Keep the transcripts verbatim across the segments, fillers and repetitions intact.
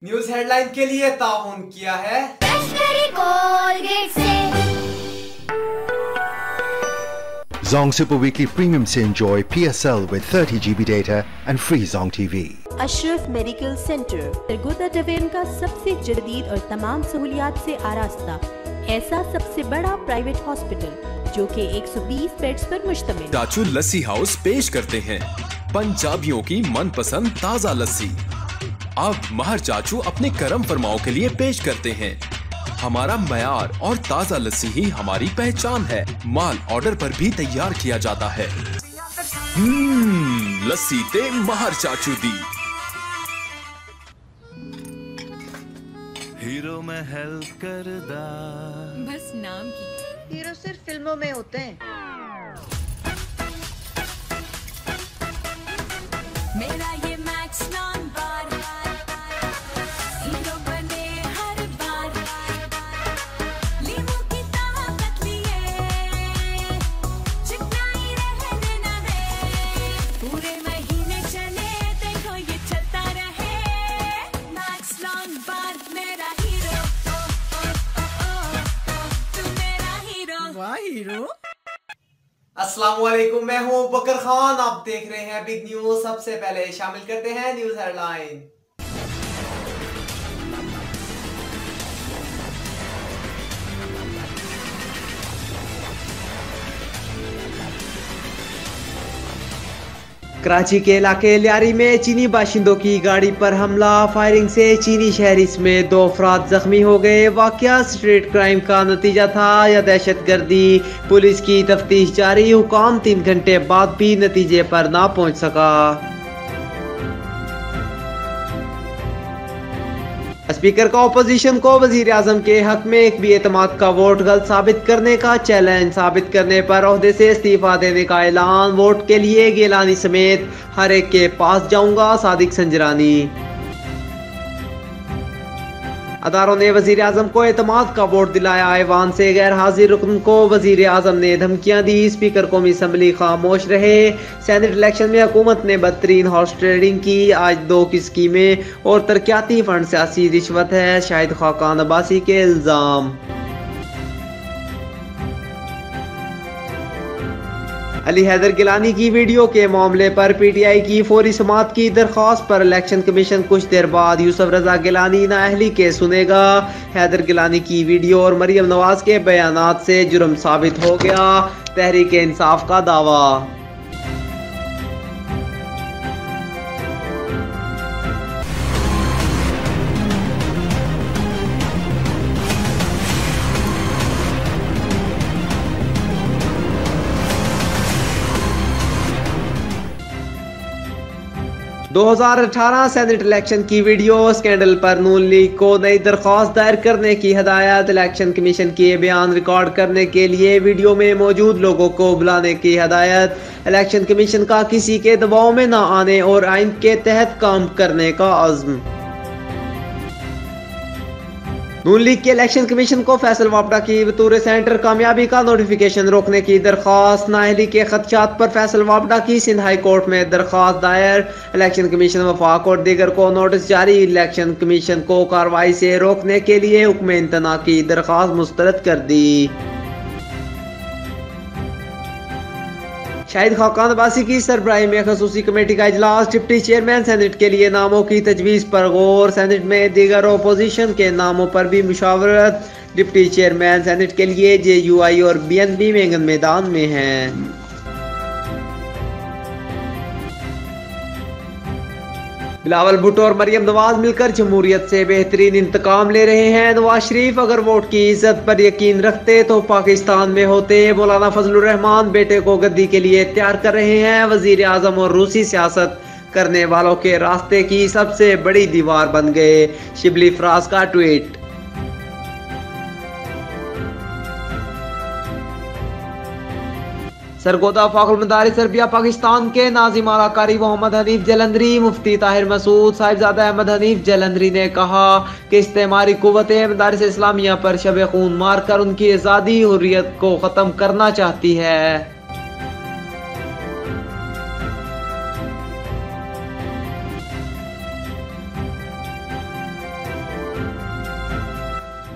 News headline के लिए ताउन किया है Zong Super Weekly Premium से enjoy P S L with thirty G B data and free Zong T V. Ashraf medical centre Sargodha division का सबसे जदीद और तमाम सहूलियात से आरास्ता ऐसा सबसे बड़ा प्राइवेट हॉस्पिटल जो कि एक सौ बीस बेड्स पर मुश्तमिल। चाचू लस्सी हाउस पेश करते हैं पंजाबियों की मनपसंद ताज़ा लस्सी। अब महर चाचू अपने करम फरमाओ के लिए पेश करते हैं। हमारा मयार और ताज़ा लस्सी ही हमारी पहचान है। माल ऑर्डर पर भी तैयार किया जाता है। हम्म, लस्सी ते महर चाचू दी। हीरो में हेल्प करदा बस नाम की। हीरो सिर्फ फिल्मों में होते हैं। मेरा ये मैक्स नॉन बार हीरो बने हर बार। लीमू की ताकत लिए चिकनाई रहने ना दे। पूरे महीने चले देखो ये चलता रहे। मैक्स नॉन बार मेरा हीरो। ओ, ओ, ओ, ओ, ओ, तू मेरा हीरो। वाह हीरो। अस्सलाम वालेकुम, मैं हूं बकर खान। आप देख रहे हैं बिग न्यूज। सबसे पहले शामिल करते हैं न्यूज हेडलाइन। कराची के इलाके लियारी में चीनी बाशिंदों की गाड़ी पर हमला, फायरिंग से चीनी शहरी में दो अफराद जख्मी हो गए। वाकया स्ट्रीट क्राइम का नतीजा था या दहशत गर्दी? पुलिस की तफ्तीश जारी। हुकाम तीन घंटे बाद भी नतीजे पर ना पहुंच सका। स्पीकर का ओपोजिशन को वजीर आजम के हक में एक भी एतमाद का वोट गलत साबित करने का चैलेंज। साबित करने पर ओहदे से इस्तीफा देने का ऐलान। वोट के लिए गिलानी समेत हर एक के पास जाऊंगा, सादिक संजरानी। अदारों ने वजीर आजम को एतमाद का वोट दिलाया। ऐवान से गैर हाजिर रुकन को वजीर आजम ने धमकियां दी। स्पीकर कौमी असम्बली खामोश रहे। सेनेट इलेक्शन में हुकूमत ने बदतरीन हॉर्स ट्रेडिंग की। आज दो की स्कीमें और तरक्याती फंड सियासी रिश्वत है, शाहिद खाकान अब्बासी के इल्जाम। अली हैदर गिलानी की वीडियो के मामले पर पीटीआई की फौरी समाअत की दरख्वास्त पर इलेक्शन कमीशन कुछ देर बाद यूसुफ रजा गिलानी नाअहली के सुनेगा। हैदर गिलानी की वीडियो और मरियम नवाज के बयानात से जुर्म साबित हो गया, तहरीक इंसाफ का दावा। दो हज़ार अठारह सेनेट इलेक्शन की वीडियो स्कैंडल पर नून लीग को नई दरख्वास्त दायर करने की हिदायत। इलेक्शन कमीशन के बयान रिकॉर्ड करने के लिए वीडियो में मौजूद लोगों को बुलाने की हिदायत। इलेक्शन कमीशन का किसी के दबाव में न आने और आइन के तहत काम करने का अज़्म। नून लीग के इलेक्शन कमीशन को फैसल वापडा की बतौर सेंटर कामयाबी का नोटिफिकेशन रोकने की दरख्वास्त। नाअहली के खदशात पर फैसल वापडा की सिंध हाई कोर्ट में दरख्वास्त दायर। इलेक्शन कमीशन वफाक और दीगर को नोटिस जारी। इलेक्शन कमीशन को कार्रवाई से रोकने के लिए हुक्म इम्तना की दरख्वास्त मुस्तरद कर दी। शाहिद खाकान अब्बासी की सरबराही में खसूसी कमेटी का इजलास। डिप्टी चेयरमैन सेनेट के लिए नामों की तजवीज़ पर गौर। सेनेट में दीगर अपोजिशन के नामों पर भी मुशावरत। डिप्टी चेयरमैन सेनेट के लिए जे यू आई और बी एन पी में मैदान में हैं। बिलावल भुट्टो और मरियम नवाज मिलकर जमहूरियत से बेहतरीन इंतकाम ले रहे हैं। नवाज शरीफ अगर वोट की इज्जत पर यकीन रखते तो पाकिस्तान में होते। मौलाना फजलुर रहमान बेटे को गद्दी के लिए तैयार कर रहे हैं। वजीर आजम और रूसी सियासत करने वालों के रास्ते की सबसे बड़ी दीवार बन गए। शिबली फराज का ट्वीट। सरगोदा फाखुल मदारिस सर्बिया पाकिस्तान के नाजिम आला कारी मोहम्मद हनीफ जलंधरी, मुफ्ती ताहिर मसूद, साहिबजादा अहमद हनीफ जलंधरी ने कहा कि इस्तेमारी कुव्वतें मदारिस इस्लामिया पर शब खून मारकर उनकी आज़ादी हुर्रियत को ख़त्म करना चाहती है।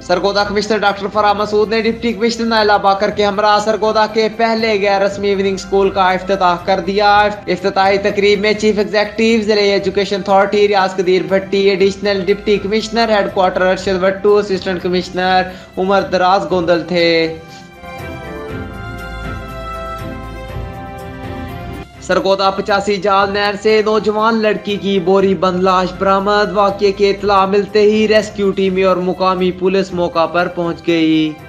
सरगोदा कमिश्नर डॉक्टर फराह मसूद ने डिप्टी कमिश्नर नाइला बाकर के हमरा सरगोदा के पहले गैर रस्मी इवनिंग स्कूल का इफ्तिताह कर दिया। इफ्तिताही तकरीब में चीफ एग्जीक्यूटिव जिले education authority Riaz Qadeer Bhatti, additional deputy commissioner headquarter Arshad Bhattu, assistant commissioner Umar Daraz Gondal थे। सरगोदा पचासी जाल नहर से नौजवान लड़की की बोरी बंद लाश बरामद। वाकये की इत्तला मिलते ही रेस्क्यू टीमें और मुकामी पुलिस मौका पर पहुंच गई।